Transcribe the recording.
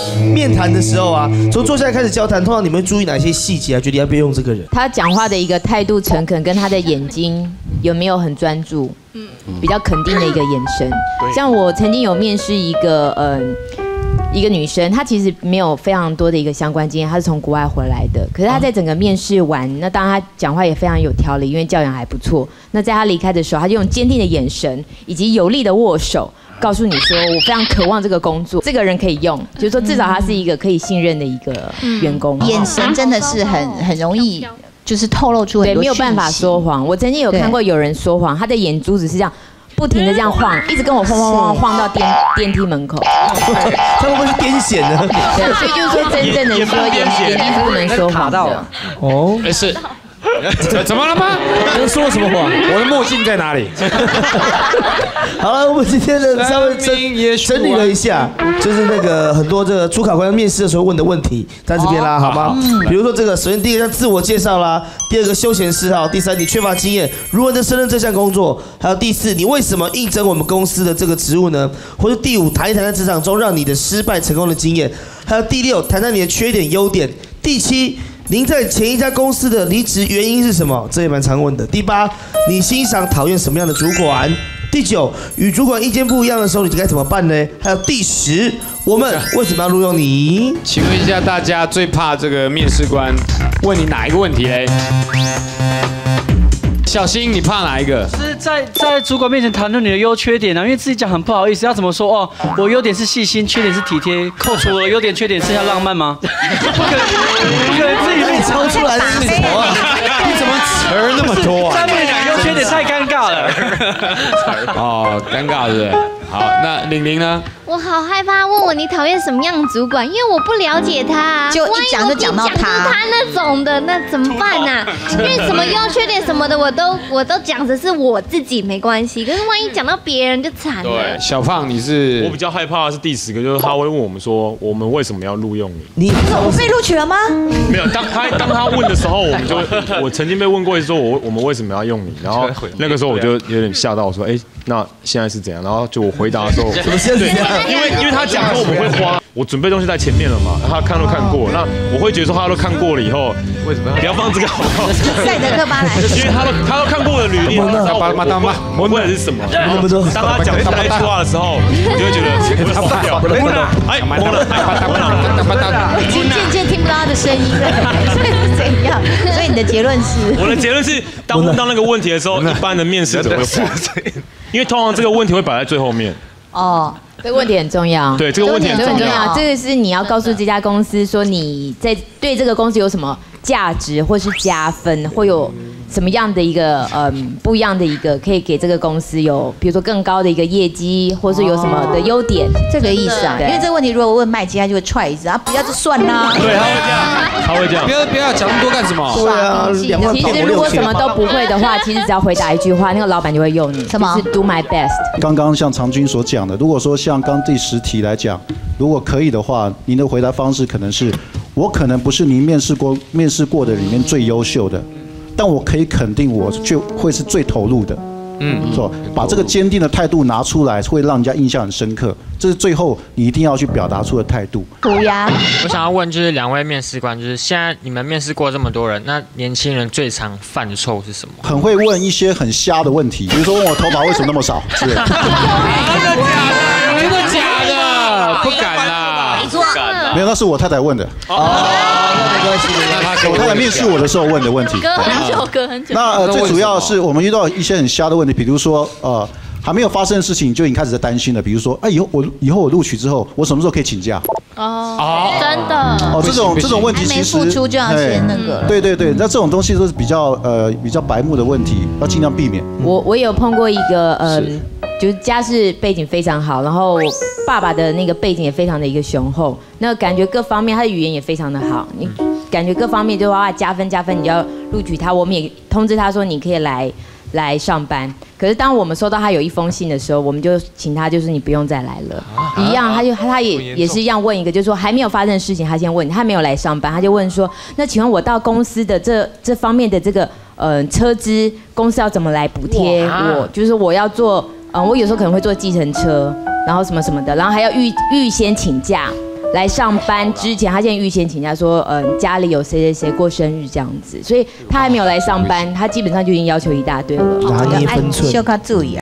面谈的时候啊，从坐下来开始交谈，通常你们会注意哪些细节啊？决定要不要用这个人？ 他讲话的一个态度诚恳，跟他的眼睛有没有很专注，比较肯定的一个眼神。像我曾经有面试一个女生，她其实没有非常多的一个相关经验，她是从国外回来的。可是她在整个面试完，那当然她讲话也非常有条理，因为教养还不错。那在她离开的时候，她就用坚定的眼神以及有力的握手，告诉你说我非常渴望这个工作，这个人可以用，就是说至少他是一个可以信任的一个员工。 眼神真的是很容易，就是透露出很多对，没有办法说谎。我曾经有看过有人说谎，他的眼珠子是这样。不停的这样晃，一直跟我晃到电梯门口。 他会不会是癫痫呢？ 对，所以就是说真正的说眼睛是不能说谎的。 哦，是。怎么了吗？ 你说了什么谎？ 我的墨镜在哪里？ 好了，我们今天的稍微整理了一下，就是那个很多这个主考官面试的时候问的问题，在这边啦，好吗？比如说这个，首先第一个自我介绍啦，第二个休闲嗜好，第三你缺乏经验，如何能胜任这项工作，还有第四你为什么应征我们公司的这个职务呢？或者第五谈一谈在职场中让你的失败成功的经验，还有第六谈谈你的缺点优点，第七。您在前一家公司的离职原因是什么？这也蛮常问的。第八，你欣赏讨厌什么样的主管？第九，与主管意见不一样的时候，你该怎么办呢？还有第10，我们为什么要录用你？ 请问一下大家最怕这个面试官问你哪一个问题嘞？小新，你怕哪一个？ 是在主管面前谈论你的优缺点啊，因为自己讲很不好意思，要怎么说哦？我优点是细心，缺点是体贴，扣除了优点缺点，剩下浪漫吗？不可能自己被抽出来是什么啊？ 你怎么词儿那么多啊？ 上面讲优缺点太尴尬了。 哦，尴尬对不对？好，那玲玲呢？ 我好害怕问我你讨厌什么样的主管，因为我不了解他， 就一讲就讲到他那种的，那怎么办呢？因为什么优缺点什么的，我都讲的是我自己没关系，可是万一讲到别人就惨了。 对，小胖你是？ 我比较害怕的是第10个，就是他会问我们说，我们为什么要录用你？ 我被录取了吗？ 没有，当他问的时候，我曾经被问过一次，说我们为什么要用你？然后那个时候我就有点吓到，我说，哎，那现在是怎样？然后就我回答的时候，对，因为他讲说我们会花，我准备东西在前面了嘛，他看都看过，那我会觉得说他都看过了以后，为什么不要放这个好不好？ 赛德克巴莱， 因为他都看过我的履历，我问的是什么？当他讲那一句话的时候，我就会觉得我傻掉，哎，懵了， 渐渐听不到他的声音了，所以是怎样？所以你的结论是？ 我的结论是，当问到那个问题的时候，一般的面试者会慌，因为通常这个问题会摆在最后面。 哦，这个问题很重要。 对，这个问题很重要。 这个是你要告诉这家公司说你在对这个公司有什么价值，或是加分，会有什么样的一个不一样的一个可以给这个公司有，比如说更高的一个业绩，或是有什么的优点， 这个意思啊。因为这个问题如果问麦基，他就会踹一次啊，不要就算啦。 对，他会这样。 不要讲那么多干什么？ 对啊， 其实如果什么都不会的话，其实只要回答一句话，那个老板就会用你。 什么？ 就是 do my best。 刚刚像常君所讲的，如果说像刚第10题来讲，如果可以的话，您的回答方式可能是，我可能不是您面试过的里面最优秀的，但我可以肯定我就会是最投入的。说把这个坚定的态度拿出来，会让人家印象很深刻。这是最后你一定要去表达出的态度。 涂鸦。 我想要问，就是2位面试官，就是现在你们面试过这么多人，那年轻人最常犯的错误是什么？ 很会问一些很瞎的问题，比如说问我头发为什么那么少，是。真的假的？不敢啦， 不敢。 没有，那是我太太问的。 没关系， 我太太面试我的时候问的问题。 隔很久。 那最主要是我们遇到一些很瞎的问题，比如说还没有发生的事情，就已经开始在担心了。比如说，以后我录取之后，我什么时候可以请假？ 真的。 这种问题其实还没付出就要先那个。 对，那这种东西都是比较白目的问题，要尽量避免。 我有碰过一个就是家世背景非常好，然后爸爸的那个背景也非常的一个雄厚，那感觉各方面他的语言也非常的好，你感觉各方面就要加分，你就要录取他。我们也通知他说你可以来上班。可是当我们收到他有一封信的时候，我们就请他，就是你不用再来了。一样，他也是一样问一个，就是说还没有发生的事情，他先问你，他没有来上班，他就问说，那请问我到公司的这方面的这个车资，公司要怎么来补贴我？就是我要做我有时候可能会坐计程车，然后什么什么的，然后还要预先请假。 来上班之前，他先预先请假说，家里有谁谁谁过生日这样子，所以他还没有来上班，他基本上就已经要求一大堆了。 拿捏分寸， 修卡注意啊。